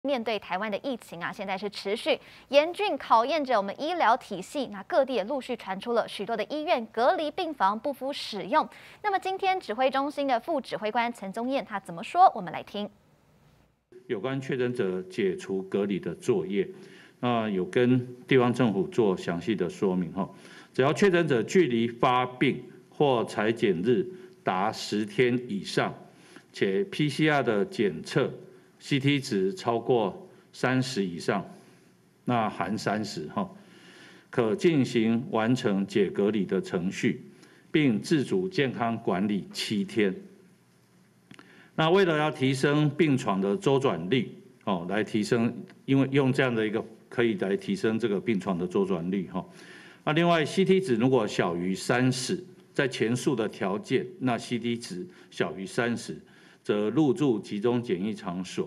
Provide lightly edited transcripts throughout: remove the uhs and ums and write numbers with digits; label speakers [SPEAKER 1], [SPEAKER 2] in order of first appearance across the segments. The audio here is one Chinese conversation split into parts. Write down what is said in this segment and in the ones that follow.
[SPEAKER 1] 面对台湾的疫情啊，现在是持续严峻考验着我们医疗体系。那各地也陆续传出了许多的医院隔离病房不敷使用。那么今天指挥中心的副指挥官陈宗彦他怎么说？我们来听。
[SPEAKER 2] 有关确诊者解除隔离的作业，有跟地方政府做详细的说明哈。只要确诊者距离发病或采检日达10天以上，且 PCR 的检测 CT 值超过30以上，那含30哈，可进行完成解隔离的程序，并自主健康管理7天。那为了要提升病床的周转率，来提升，因为用这样的一个可以来提升这个病床的周转率哈。那另外 CT 值如果小于30，在前述的条件，那 CT 值小于30，则入住集中检疫场所。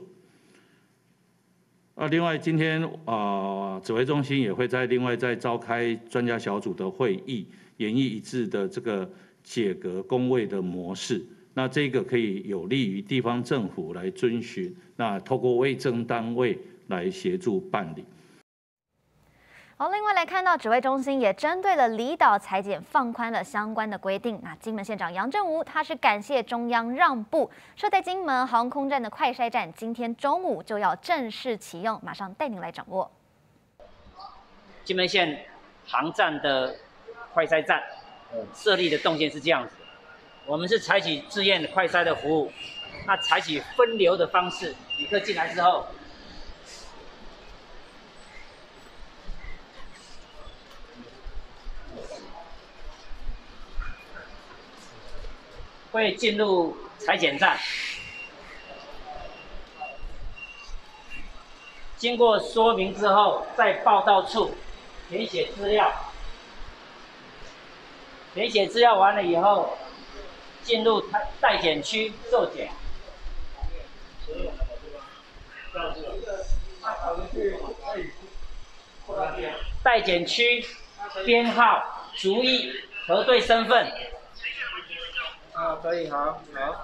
[SPEAKER 2] 另外今天指挥中心也会另外再召开专家小组的会议，研议一致的这个解隔公卫的模式。那这个可以有利于地方政府来遵循，那透过卫生单位来协助办理。
[SPEAKER 1] 好，另外来看到指挥中心也针对了离岛采检放宽了相关的规定。那金门县长杨振武他是感谢中央让步，设在金门航空站的快筛站今天中午就要正式启用，马上带您来掌握。
[SPEAKER 3] 金门县航站的快筛站设立的动线是这样子，我们是采取自愿快筛的服务，那采取分流的方式，旅客进来之后，会进入采检站，经过说明之后，在报到处填写资料，填写资料完了以后，进入待检区受检。待检区编号、逐一核对身份。可以，好。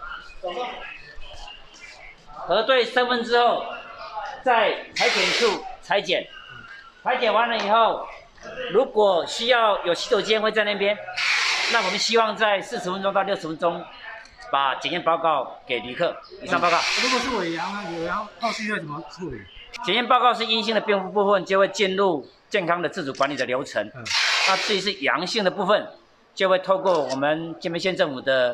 [SPEAKER 3] 核对身份之后，在采检处采检，采检完了以后，如果需要有洗手间会在那边，那我们希望在40分钟到60分钟把检验报告给旅客。以上报告。
[SPEAKER 4] 如果是伪阳呢？伪阳后续会怎么处理？
[SPEAKER 3] 检验报告是阴性的部分就会进入健康的自主管理的流程。那至于是阳性的部分，就会透过我们金门县政府的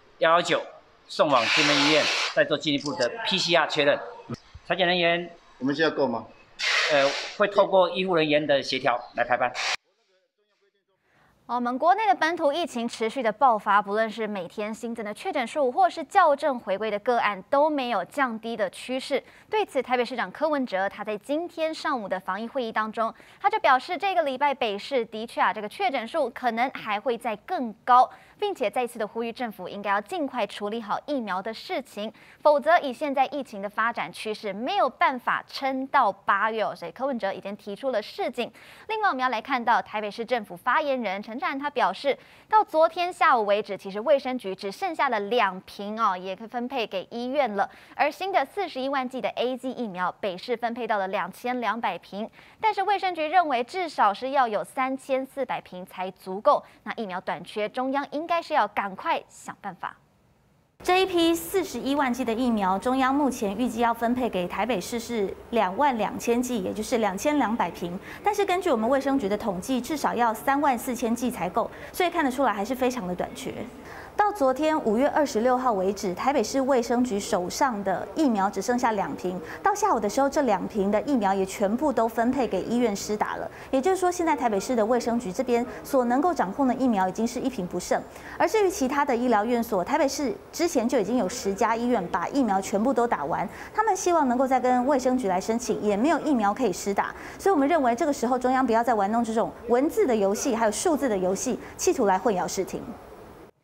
[SPEAKER 3] 119送往金门医院，再做进一步的 PCR 确认。采检人员，
[SPEAKER 5] 我们现在够吗？
[SPEAKER 3] 会透过医护人员的协调来排班。
[SPEAKER 1] 我们国内的本土疫情持续的爆发，不论是每天新增的确诊数，或是校正回归的个案，都没有降低的趋势。对此，台北市长柯文哲他在今天上午的防疫会议当中，他就表示，这个礼拜北市的确这个确诊数可能还会再更高，并且再次的呼吁政府应该要尽快处理好疫苗的事情，否则以现在疫情的发展趋势，没有办法撑到8月。所以柯文哲已经提出了示警。另外，我们要来看到台北市政府发言人陈他表示，到昨天下午为止，其实卫生局只剩下了2瓶也可以分配给医院了。而新的41万剂的 AZ 疫苗，北市分配到了2200瓶，但是卫生局认为至少是要有3400瓶才足够。那疫苗短缺，中央应该是要赶快想办法。
[SPEAKER 6] 这一批41万剂的疫苗，中央目前预计要分配给台北市是22000剂，也就是2200瓶。但是根据我们卫生局的统计，至少要34000剂才够，所以看得出来还是非常的短缺。到昨天5月26号为止，台北市卫生局手上的疫苗只剩下2瓶。到下午的时候，这2瓶的疫苗也全部都分配给医院施打了。也就是说，现在台北市的卫生局这边所能够掌控的疫苗已经是1瓶不剩。而至于其他的医疗院所，台北市之前就已经有10家医院把疫苗全部都打完，他们希望能够再跟卫生局来申请，也没有疫苗可以施打。所以我们认为这个时候中央不要再玩弄这种文字的游戏，还有数字的游戏，企图来混淆视听。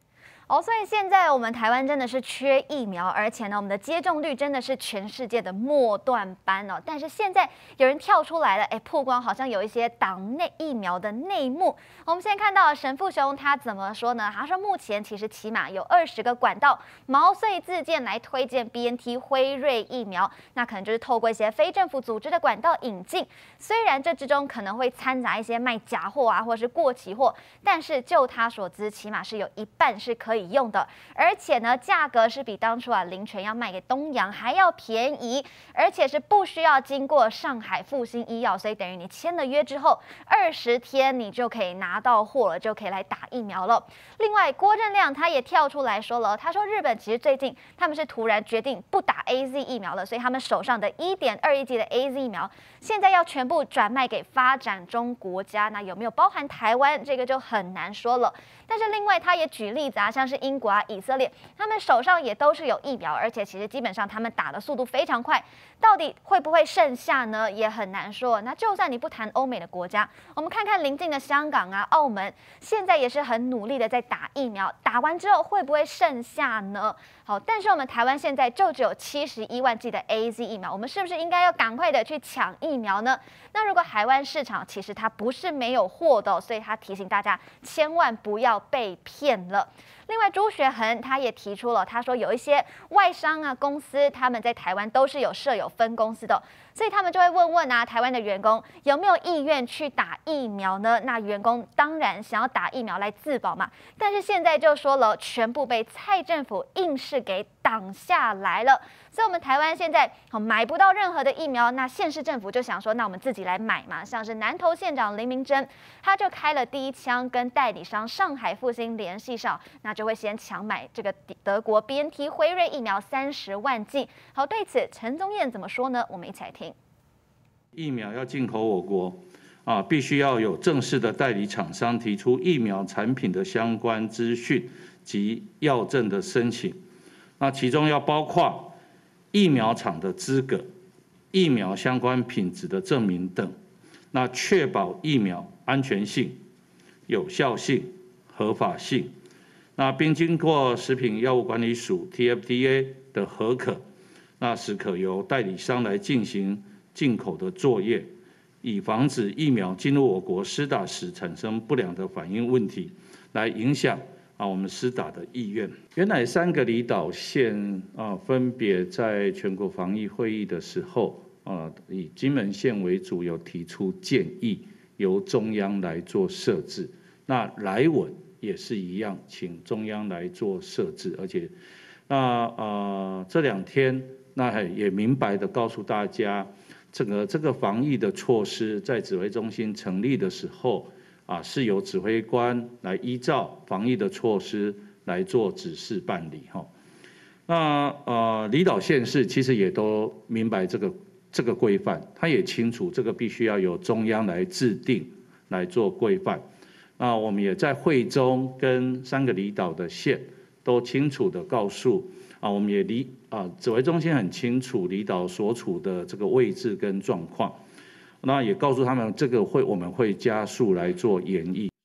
[SPEAKER 1] 所以现在我们台湾真的是缺疫苗，而且呢，我们的接种率真的是全世界的末段班哦。但是现在有人跳出来了，曝光好像有一些党内疫苗的内幕。我们现在看到沈富雄他怎么说呢？他说目前其实起码有20个管道毛遂自荐来推荐 BNT 辉瑞疫苗，那可能就是透过一些非政府组织的管道引进。虽然这之中可能会掺杂一些卖假货啊，或是过期货，但是就他所知，起码是有一半是可以用的，而且呢，价格是比当初林权要卖给东洋还要便宜，而且是不需要经过上海复兴医药，所以等于你签了约之后，20天你就可以拿到货了，就可以来打疫苗了。另外，郭正亮他也跳出来说了，他说日本其实最近他们是突然决定不打 AZ 疫苗了，所以他们手上的1.2亿剂的 AZ 疫苗现在要全部转卖给发展中国家，那有没有包含台湾，这个就很难说了。但是另外他也举例子啊，像是英国啊、以色列，他们手上也都是有疫苗，而且其实基本上他们打的速度非常快，到底会不会剩下呢？也很难说。那就算你不谈欧美的国家，我们看看邻近的香港啊、澳门，现在也是很努力的在打疫苗，打完之后会不会剩下呢？好，但是我们台湾现在就只有71万剂的 AZ 疫苗，我们是不是应该要赶快的去抢疫苗呢？那如果海外市场其实它不是没有货的，所以他提醒大家千万不要被骗了。另外，朱学恒他也提出了，他说有一些外商啊公司，他们在台湾都是有设有分公司的，所以他们就会问啊，台湾的员工有没有意愿去打疫苗呢？那员工当然想要打疫苗来自保嘛，但是现在就说了，全部被蔡政府硬是给挡下来了，所以我们台湾现在买不到任何的疫苗，那县市政府就想说，那我们自己来买嘛。像是南投县长林明珍，他就开了第一枪，跟代理商上海复兴联系上，那就会先抢买这个德国 BNT 辉瑞疫苗30万剂。好，对此陈宗彦怎么说呢？我们一起来听。
[SPEAKER 2] 疫苗要进口我国必须要有正式的代理厂商提出疫苗产品的相关资讯及药证的申请，那其中要包括疫苗厂的资格、疫苗相关品质的证明等，那确保疫苗安全性、有效性、合法性，那并经过食品药物管理署 TFDA 的核可，那使可由代理商来进行进口的作业，以防止疫苗进入我国施打时产生不良的反应问题，来影响我们施打的意愿。原来3个离岛县分别在全国防疫会议的时候以金门县为主，有提出建议由中央来做设置。那来稳也是一样，请中央来做设置，而且这2天那也明白的告诉大家，这个防疫的措施在指挥中心成立的时候是由指挥官来依照防疫的措施来做指示办理哈。那离岛县市其实也都明白这个规范，他也清楚这个必须要由中央来制定来做规范。那我们也在会中跟3个离岛的县都清楚的告诉我们也指挥中心很清楚离岛所处的这个位置跟状况，那也告诉他们这个我们会加速来做研议。